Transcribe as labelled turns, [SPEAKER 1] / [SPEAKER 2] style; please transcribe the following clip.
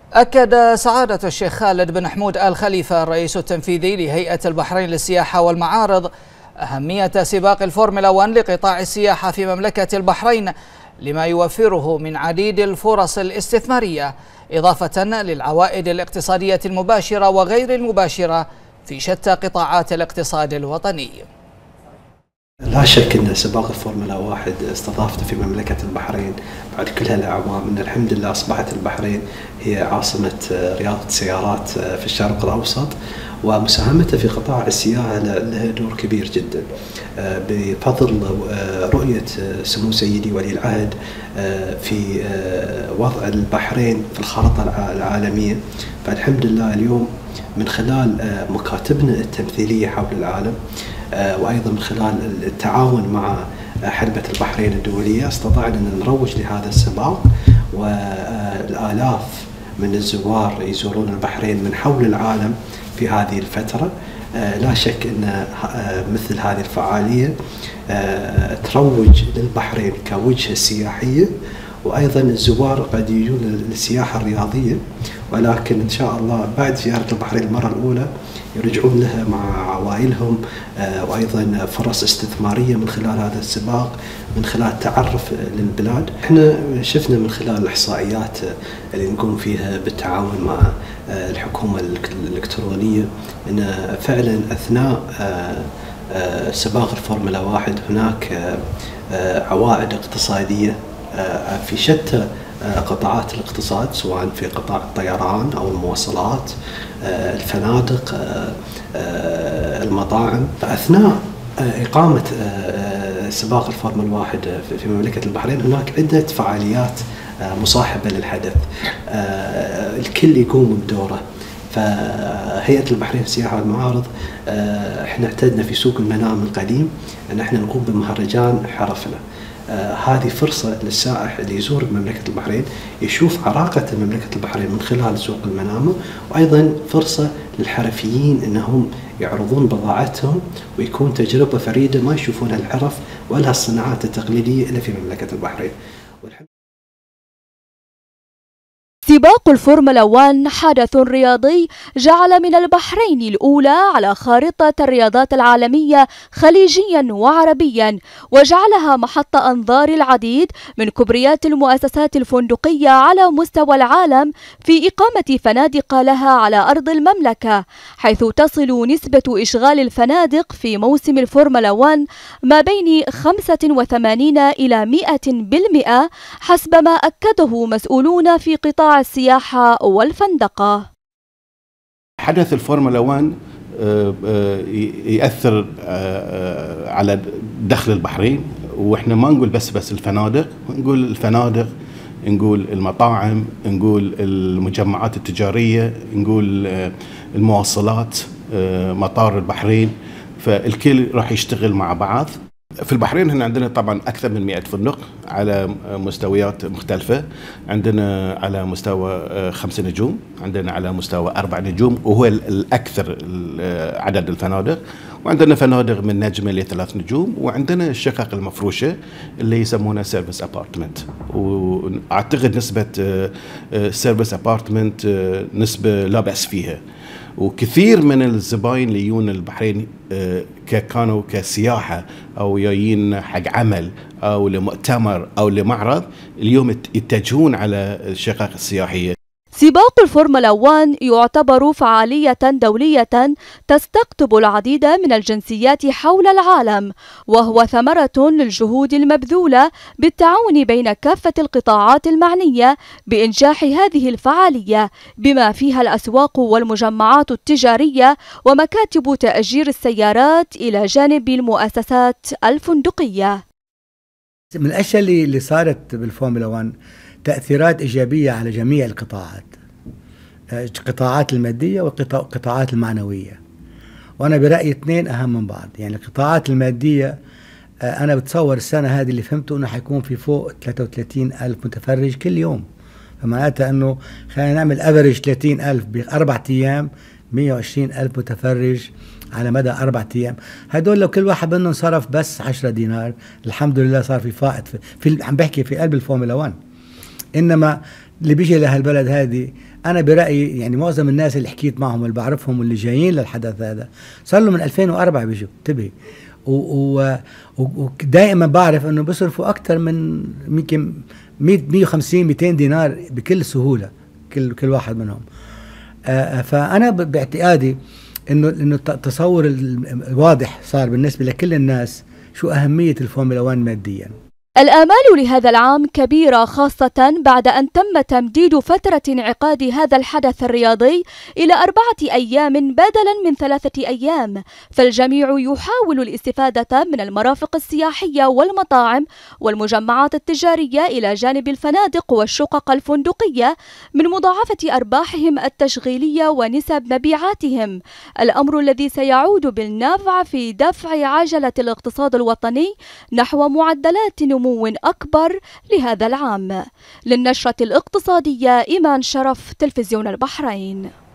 [SPEAKER 1] أكد سعادة الشيخ خالد بن حمود آل خليفة الرئيس التنفيذي لهيئة البحرين للسياحة والمعارض أهمية سباق الفورمولا 1 لقطاع السياحة في مملكة البحرين لما يوفره من عديد الفرص الاستثمارية، إضافة للعوائد الاقتصادية المباشرة وغير المباشرة في شتى قطاعات الاقتصاد الوطني.
[SPEAKER 2] لا شك أن سباق الفورمولا 1 استضافته في مملكة البحرين بعد كل هالأعوام، أن الحمد لله أصبحت البحرين هي عاصمة رياضة السيارات في الشرق الأوسط، ومساهمته في قطاع السياحة لها دور كبير جدا بفضل رؤية سمو سيدي ولي العهد في وضع البحرين في الخارطة العالمية. فالحمد لله اليوم من خلال مكاتبنا التمثيلية حول العالم وأيضا من خلال التعاون مع حلبة البحرين الدولية استطعنا أن نروج لهذا السباق، والآلاف من الزوار يزورون البحرين من حول العالم في هذه الفترة. لا شك أن مثل هذه الفعالية تروج للبحرين كوجهة سياحية، وأيضا الزوار قد يجون للسياحة الرياضية، ولكن إن شاء الله بعد زيارة البحرين المرة الأولى يرجعون لها مع عوائلهم، وأيضا فرص استثمارية من خلال هذا السباق، من خلال تعرف للبلاد. احنا شفنا من خلال الإحصائيات اللي نقوم فيها بالتعاون مع الحكومة الإلكترونية أن فعلا أثناء سباق الفورمولا 1 هناك عوائد اقتصادية في شتى قطاعات الاقتصاد، سواء في قطاع الطيران أو المواصلات، الفنادق، المطاعم. أثناء إقامة سباق الفورمولا 1 في مملكة البحرين هناك عدة فعاليات مصاحبة للحدث، الكل يقوم بدوره. فهيئة البحرين للسياحة والمعارض احنا اعتدنا في سوق المنام القديم ان احنا نقوم بمهرجان حرفنا. هذه فرصة للسائح اللي يزور مملكة البحرين يشوف عراقة مملكة البحرين من خلال سوق المنامة، وأيضا فرصة للحرفيين أنهم يعرضون بضاعتهم ويكون تجربة فريدة ما يشوفونها الحرف ولا الصناعات التقليدية إلا في مملكة البحرين.
[SPEAKER 3] سباق الفورمولا 1 حدث رياضي جعل من البحرين الأولى على خارطة الرياضات العالمية خليجيا وعربيا، وجعلها محط أنظار العديد من كبريات المؤسسات الفندقية على مستوى العالم في إقامة فنادق لها على أرض المملكة، حيث تصل نسبة إشغال الفنادق في موسم الفورمولا 1 ما بين 85 إلى 100% حسب ما أكده مسؤولون في قطاع السياحة والفندقة.
[SPEAKER 4] حدث الفورمولا 1 يأثر على دخل البحرين، واحنا ما نقول بس الفنادق، نقول الفنادق، نقول المطاعم، نقول المجمعات التجارية، نقول المواصلات، مطار البحرين، فالكل راح يشتغل مع بعض. في البحرين هنا عندنا طبعا أكثر من 100 فندق على مستويات مختلفة، عندنا على مستوى 5 نجوم، عندنا على مستوى 4 نجوم وهو الأكثر عدد الفنادق، وعندنا فنادق من نجمة ل3 نجوم، وعندنا الشقق المفروشة اللي يسمونها سيرفيس أبارتمنت. وأعتقد نسبة سيرفيس أبارتمنت نسبة لا بأس فيها، وكثير من الزباين اللي يجون البحرين كانوا كسياحة أو جايين حق عمل أو لمؤتمر أو لمعرض، اليوم يتجهون على الشقق السياحية.
[SPEAKER 3] سباق الفورمولا 1 يعتبر فعالية دولية تستقطب العديد من الجنسيات حول العالم، وهو ثمرة للجهود المبذولة بالتعاون بين كافة القطاعات المعنية بإنجاح هذه الفعالية، بما فيها الأسواق والمجمعات التجارية ومكاتب تأجير السيارات إلى جانب المؤسسات الفندقية.
[SPEAKER 5] من الأشياء اللي صارت بالفورمولا 1 تأثيرات إيجابية على جميع القطاعات، القطاعات المادية والقطاعات المعنوية، وأنا برأيي اثنين أهم من بعض. يعني القطاعات المادية أنا بتصور السنة هذه اللي فهمته أنه حيكون في فوق 33 ألف متفرج كل يوم، فمعناتها أنه خلينا نعمل أفريج 30 ألف ب4 أيام، 120 ألف متفرج على مدى 4 أيام. هدول لو كل واحد منهم صرف بس 10 دينار الحمد لله صار في فائض عم بحكي في قلب الفورمولا 1. إنما اللي بيجي لهالبلد هذه، انا برايي يعني معظم الناس اللي حكيت معهم واللي بعرفهم واللي جايين للحدث هذا صار له من 2004 بيجوا، انتبه. ودائما بعرف انه بيصرفوا اكثر من يمكن 150 200 دينار بكل سهوله كل واحد منهم. فانا باعتقادي انه التصور الواضح صار بالنسبه لكل الناس شو اهميه الفورمولا 1 ماديا.
[SPEAKER 3] الآمال لهذا العام كبيرة، خاصة بعد أن تم تمديد فترة انعقاد هذا الحدث الرياضي إلى 4 أيام بدلا من 3 أيام، فالجميع يحاول الاستفادة من المرافق السياحية والمطاعم والمجمعات التجارية إلى جانب الفنادق والشقق الفندقية من مضاعفة أرباحهم التشغيلية ونسب مبيعاتهم، الأمر الذي سيعود بالنفع في دفع عجلة الاقتصاد الوطني نحو معدلات نمو أكبر لهذا العام. للنشرة الاقتصادية إيمان شرف، تلفزيون البحرين.